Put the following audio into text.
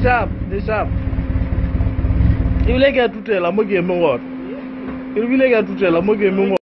sharp, the sharp. You like to tell a muggy mongot. You will like to tell a muggy mongot.